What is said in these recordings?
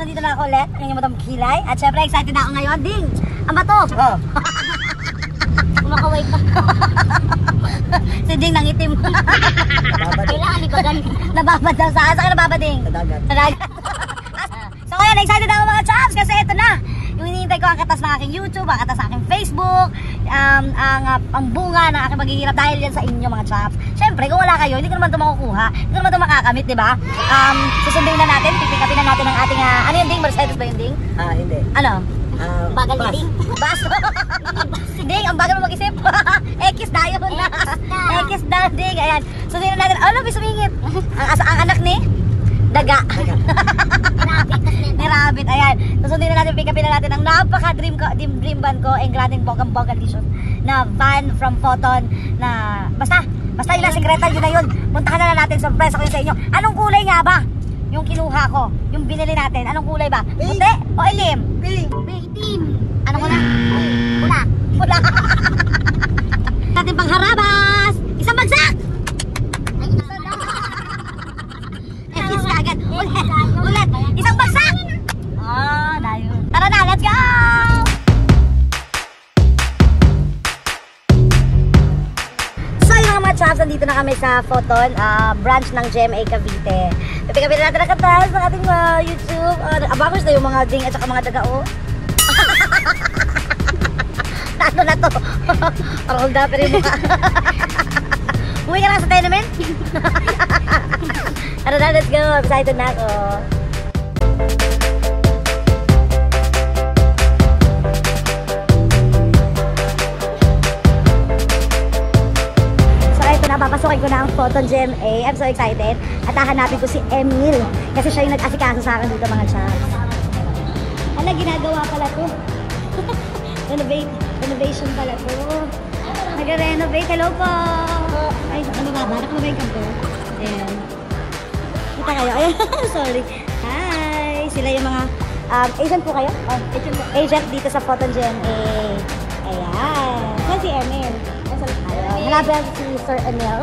nandito na ako ulit. Ang inyong Madam Kilay. At syempre, excited na ako ngayon. Ding! Ang bato! Oh. Kumakaway pa. Si Ding nangitim. Kailangan ibagan. Nababad daw saan? Saan ka nababad, Ding? Sa dagat. Sa dagat. So ngayon, excited ako mga chaps kasi ito na. Yung hinihintay ko ang katas ng aking YouTube, ang katas ng aking Facebook, ang bunga ng aking maghihirap dahil yan sa inyo mga chaps. Siyempre, kung wala kayo, hindi ko naman ito makukuha. Hindi ko naman ito makakamit, di ba? Susundin na natin, pipikapin na natin ang ating, ano yung Ding? Mercedes ba yung Ding? Hindi. Ano? Bagal ni Ding. Bas. Ding, ang bagal mo mag-isip. Ekis na yun na. Ekis na, Ding. Ayan. Susundin na natin. Ano, bisumingit. Ang anak ni? Daga. Ni Rabbit. Ayan. Susundin na natin, pick-upin na natin ang napaka-dream van ko, ang granding bonggang-bongga edition na van from Photon na basta yun na, sekretal, yun na yun. Puntahan na natin, surprise ako yun sa inyo. Anong kulay nga ba? Yung kinuha ko, yung binili natin, anong kulay ba? Puti o ilim? Pink. Itim. Ano ko na? Pula. Pula. Natin pang harabas. Isang bagsak! Ulit. Isang bagsak! Dahil. Tara na, let's go! So yung mga chaps, nandito na kami sa Photon, branch ng GMA Cavite. Pipikapin na natin ang katas ng ating YouTube. Abangos na yung mga Ding at saka mga dagao. Ano na to? Parang hold up rin mukha. Umuwi ka lang sa tenement? Tara na, let's go. Excited na ako. So ito na, papasukin ko na ang Photon GMA. I'm so excited. At hahanapin ko si Emil. Kasi siya yung nag-asikaso sa akin dito mga chaps. Ano, ginagawa pala to? Renovation pala to. Nag-renovate. Hello po. Ay, ano ba? Barak mo ba yung kanto? Ayan. Kita kayo? Ayan. Sorry. Hi. Sila yung mga agent po kayo? Agent dito sa Photon GMA. Ayan. Saan si Emil? Hanapin si Sir Emil.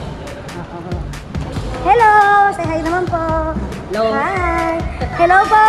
Hello. Say hi naman po. Hello. Hi. Hello po.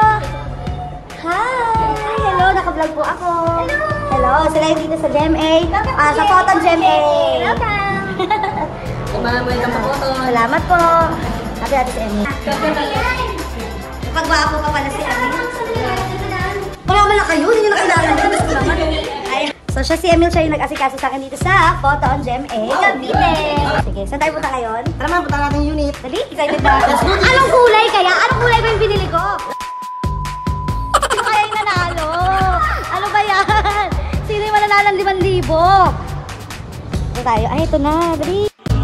Hi. Hello. Naka-vlog po ako. Hello. Sila yung dito sa GMA. Sa Photon GMA. Welcome. Welcome po po. Salamat po. Happy natin si Emil. Pagwapo pa pala si Emil. Wala man lang kayo. Hindi nyo nakilala nyo. Gusto naman. So siya si Emil, siya yung nag-asikaso sa akin dito sa Photon GMA Cavite. Sige, saan tayo punta ngayon? Tara man, punta natin yung unit. Dali, excited na. Anong kulay kaya? Anong kulay ba yung binili ko? Sino kaya yung nanalo? Ano ba yan? Sino yung mananalo ng 5,000? Ito tayo. Ay, ito na. Dali.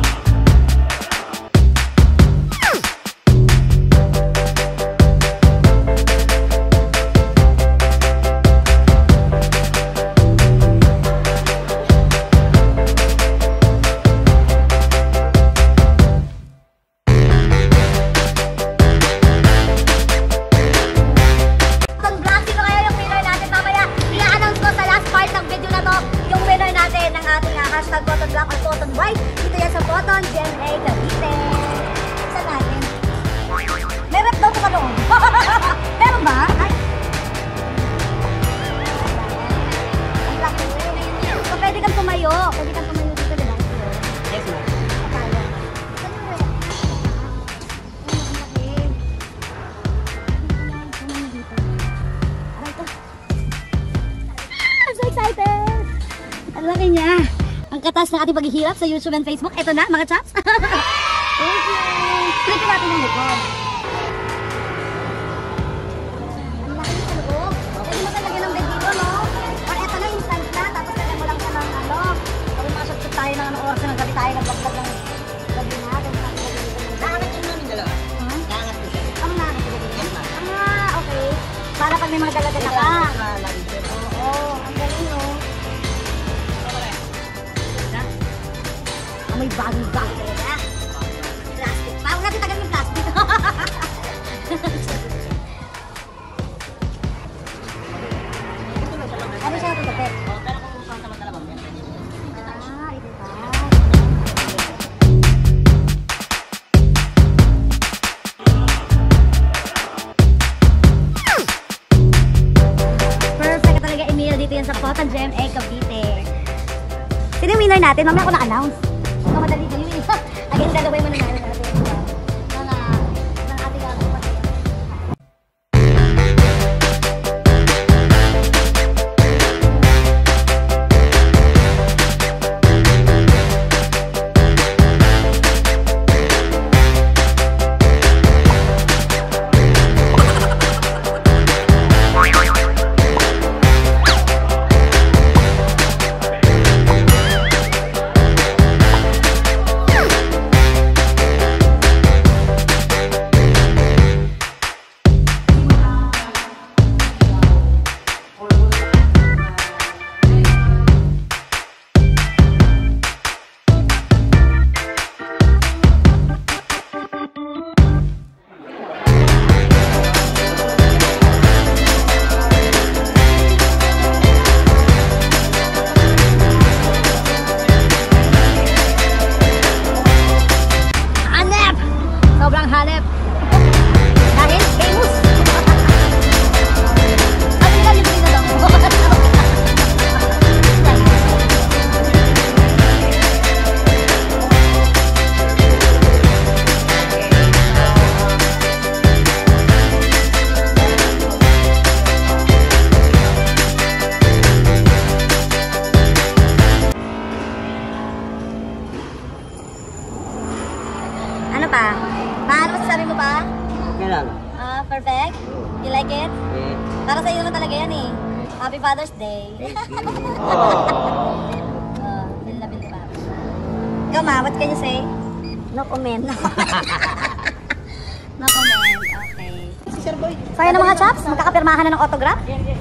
Hashtag Photon Black or Photon White. Dito yan sa Photon GMA Cavite. Saan natin? May rep daw ka doon. Meron ba? Ay. Ang laki. So pwede kang tumayo. Pwede kang tumayo dito, diba? Yes, ma'am. Tayo. Saan yung rep? Ang laki. I'm so excited! Ang laki niya. Ang katas ng ating paghihirap sa YouTube and Facebook. Ito na, mga chaps. Thank you. Click natin yung likod. Ang laki sa loob. Pwede mo talaga ng bed dito, no? Or ito na, instant na. Tapos lagyan mo lang siya ng ano. Pag makasot tayo ng oras ng gabi tayo, nag-vlog ng gabi na. Kaangat yun namin dalawa. Kaangat ko siya. Ang nakakit ko din. Okay. Para pag may mga dalaga ka. Oo, ang galing, no? May bagong talaga. Plastic. Parang natin tagal yung plastic. Ano siya ito, Pepe? Pero kung samantala ba, ito pa. sa GMA Cavite. Sino yung winner natin? Mamaya ako na-announce. Ikaw madali dali. Again, gagawin mo na natin. Ng ating kapatid. Sobrang hanep. Dahil famous. Ano nila libre na lang? Ano pa? Paano masasabi mo pa? Okay lang. Perfect? You like it? Eh, Para sa iyo naman talaga yan eh. Happy Father's Day. Bil na bil, diba? Ikaw ma, what can you say? No comment. No comment, okay. Sir Boy. So ayun na mga chaps, magkakapirmahan na ng autograph.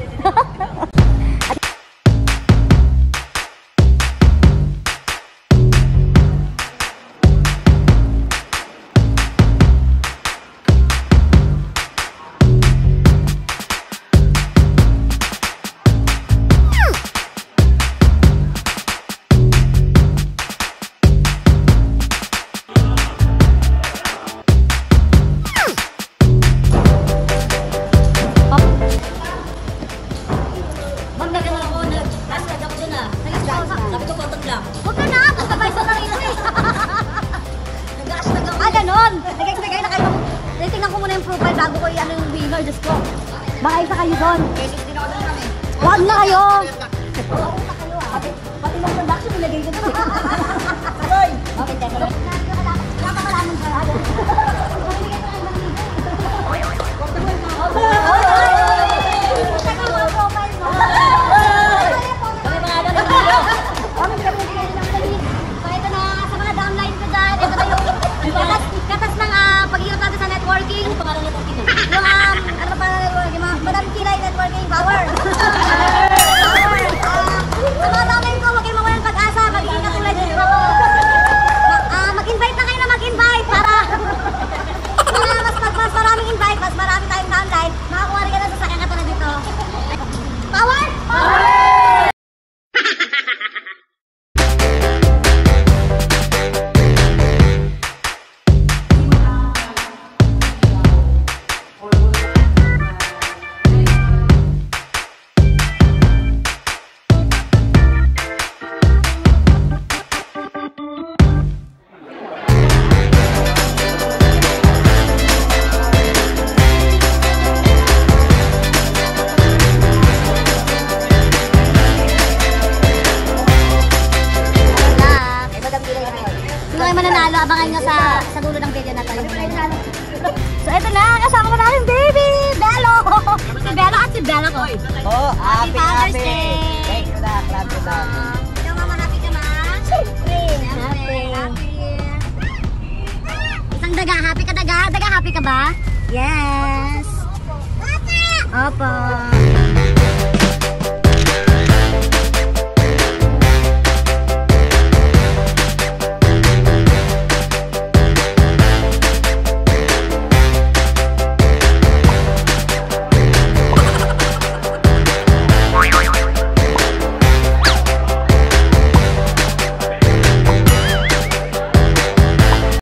Huwag ka na! Kasabay sa narito eh! Nag-aas na gawin. Ganon! Nag-expect kayo na kayo. Tingnan ko muna yung profile bago ko i-ano yung winner. Diyos ko. Baka isa kayo doon. Huwag na kayo! Huwag na kayo ah. Pati ng production nilagay ko doon. Okay, teka lang. Napakalaman ka. Katas ng paghihirap natin sa networking. Yung ano pa yung Madam Kilay Networking Power. Sa mga downline ko, huwag kayong mawalan pag-asa. Magiging katulad din ako. Mag-invite na kayo na mag-invite para mas maraming invite, mas marami tayong downline. Makakuha rin ka na sa sakyan katulad dito. Power! Power! Mananalo, abangan nyo sa dulo ng video na to. So ito na, kasama ko namin baby, Bello! Si Bello at si Bella ko. Oh, Happy Father's Day! Thank you na, clap you na. Ikaw mama, happy ka ma? Siyempre, happy. Isang daga, happy ka daga? Daga, happy ka ba? Yes! Opo!